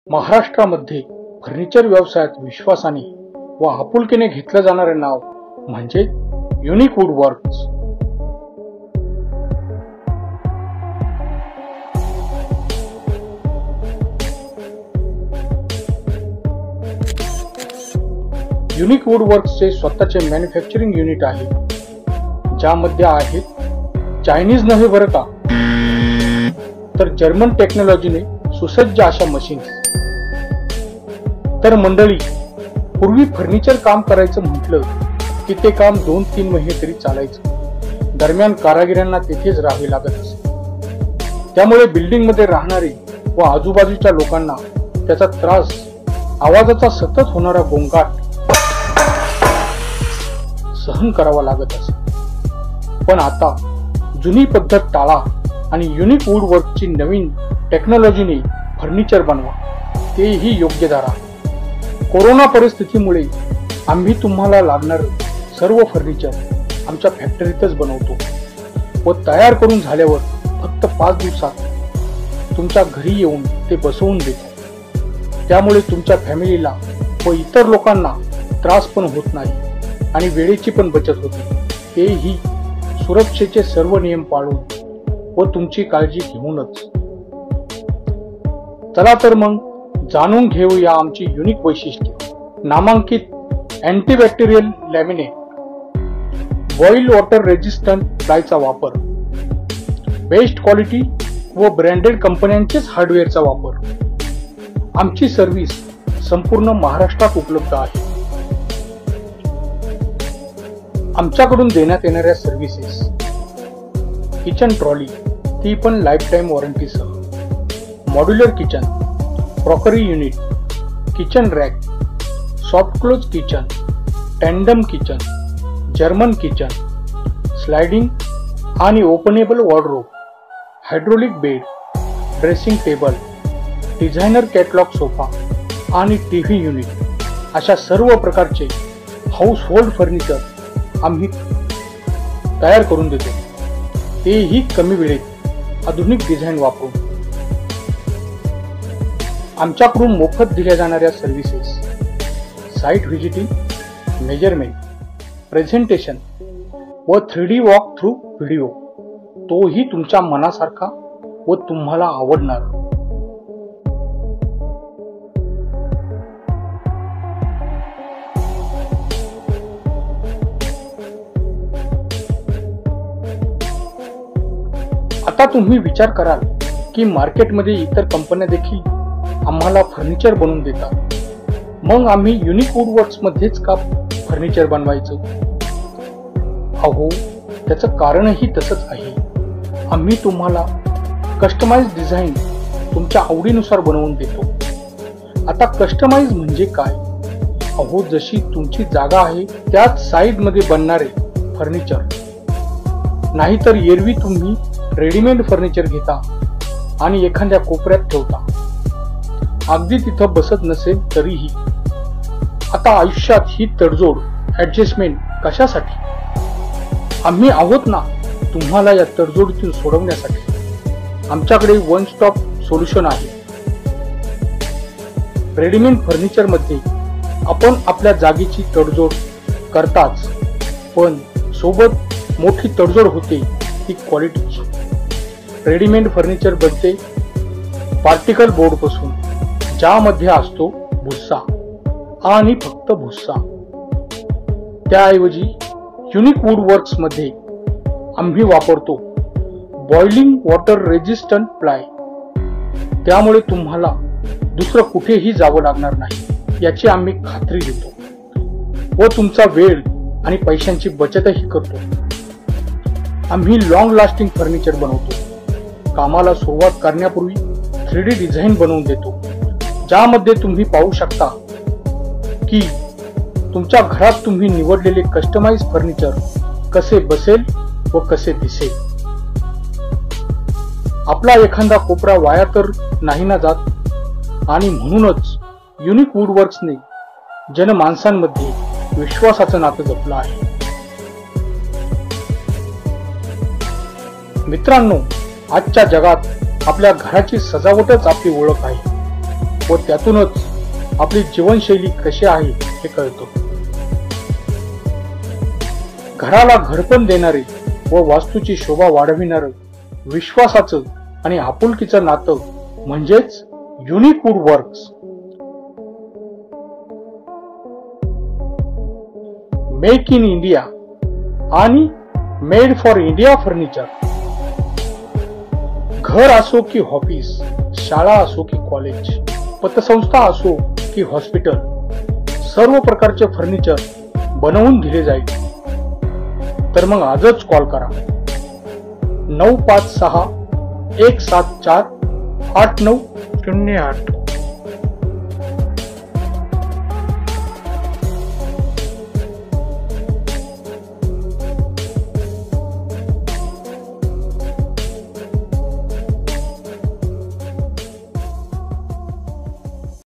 महाराष्ट्रामध्ये फर्निचर व्यवसायात विश्वासाने व आपुलकीने घेतलं जाणारे नाव म्हणजे युनिक वुडवर्क्स। युनिक वुडवर्क्सचे स्वतःचे मॅन्युफॅक्चरिंग युनिट आहे, ज्यामध्ये आहेत चायनीज नव्हे बरं का, तर जर्मन टेक्नॉलॉजीने सुसज्ज अशा मशीन्स। तर मंडळी, पूर्वी फर्निचर काम करायचं म्हटलं की ते काम 2-3 महिने तरी चालायचं। दरम्यान कारागिरांना तेथेच राहावे लागत असे, त्यामुळे बिल्डिंग मध्ये राहणारे व आजूबाजूच्या लोकांना त्याचा त्रास, आवाजाचा सतत होणारा गोंगाट सहन करावा लागत असे। पण आता जुनी पद्धत टाळा आणि युनिक वुडवर्कची नवीन टेक्नॉलॉजीने फर्निचर बनवा, तेही योग्य धरा। कोरोना परिस्थितीमुळे आम्ही तुम्हाला लागणार सर्व फर्निचर आमच्या फॅक्टरीतच बनवतो व तयार करून झाल्यावर फक्त 5 दिवसात तुमच्या घरी येऊन ते बसवून देतो। त्यामुळे तुमच्या फॅमिलीला व इतर लोकांना त्रास पण होत नाही आणि वेळेची पण बचत होते, तेही सुरक्षेचे सर्व नियम पाळून व तुमची काळजी घेऊनच। चला तर मग जाणून घेऊया आमची युनिक वैशिष्ट्ये। नामांकित antibacterial laminate, boil water resistant प्लायचा वापर, बेस्ट क्वालिटी व ब्रँडेड कंपन्यांचेच हार्डवेअरचा वापर। आमची सर्व्हिस संपूर्ण महाराष्ट्रात उपलब्ध आहे। आमच्याकडून देण्यात येणाऱ्या सर्व्हिसेस: किचन ट्रॉली, ती पण लाईफ टाइम वॉरंटीसह, modular kitchen, crockery unit, kitchen rack, soft close kitchen, tandem kitchen, German kitchen, sliding आणि openable wardrobe, hydraulic bed, dressing table, designer catalogue sofa आणि टीव्ही युनिट अशा सर्व प्रकारचे हाऊस होल्ड फर्निचर आम्ही तयार करून देतो, तेही कमी वेळेत आधुनिक डिझाईन वापरून। आमच्याकडून मोफत दिल्या जाणाऱ्या services: site visiting, measurement, presentation व 3D वॉक थ्रू व्हिडिओ, तोही तुमच्या मनासारखा व तुम्हाला आवडणार। आता तुम्ही विचार कराल की मार्केटमध्ये इतर कंपन्या देखील आम्हाला फर्निचर बनवून देतात, मग आम्ही युनिक वुडवर्क्स मध्येच का फर्निचर बनवायचं? अहो, त्याचं कारणही तसंच आहे। आम्ही तुम्हाला कस्टमाइज डिझाईन तुमच्या आवडीनुसार बनवून देतो। आता कस्टमाइज म्हणजे काय? अहो, जशी तुमची जागा आहे त्याच साइड मध्ये बनणारे फर्निचर, नाहीतर एरवी तुम्ही रेडीमेड फर्निचर घेता आणि एखाद्या कोपऱ्यात ठेवता, अगदी तिथं बसत नसेल तरीही। आता आयुष्यात ही तडजोड, ऍडजस्टमेंट कशासाठी? आम्ही आहोत ना तुम्हाला या तडजोडीतून सोडवण्यासाठी। आमच्याकडे वन स्टॉप सोल्युशन आहे। रेडीमेड फर्निचर मध्ये आपण आपल्या जागेची तडजोड करताच, पण सोबत मोठी तडजोड होते ती क्वालिटीची। रेडीमेड फर्निचर बनते पार्टिकल बोर्ड पासून, ज्यामध्ये असतो भुस्सा आणि फक्त भुस्सा। त्याऐवजी युनिक वुडवर्क्स मध्ये आम्ही वापरतो बॉइलिंग वॉटर रेजिस्टंट प्लाय, त्यामुळे तुम्हाला दुसरं कुठेही जावं लागणार नाही याची आम्ही खात्री देतो व तुमचा वेळ आणि पैशांची बचतही करतो। आम्ही लॉंग लास्टिंग फर्निचर बनवतो। कामाला सुरुवात करण्यापूर्वी 3D डिझाईन बनवून देतो, ज्यामध्ये तुम्ही पाहू शकता की तुमच्या घरात तुम्ही निवडलेले कस्टमाइज फर्निचर कसे बसेल व कसे दिसेल। आपला एखादा कोपरा वाया तर नाही ना जात, आणि म्हणूनच युनिक वुडवर्क्सने जनमानसांमध्ये विश्वासाचं नातं जपलं आहे। मित्रांनो, आजच्या जगात आपल्या घराची सजावटच आपली ओळख आहे। व त्यातूनच आपली जीवनशैली कशी आहे हे कळतं. घराला घरपण देणारे व वास्तूची शोभा वाढविणारं विश्वासाचं आणि आपुलकीचं नातं म्हणजेच unique wood works. Make in India आणि मेड फॉर इंडिया फर्निचर. घर असो की ऑफिस, शाळा असो की कॉलेज, पतसंस्था असो की हॉस्पिटल, सर्व प्रकारचे फर्निचर बनवून दिले जाईल. तर मग आजच कॉल करा 956 174 8908.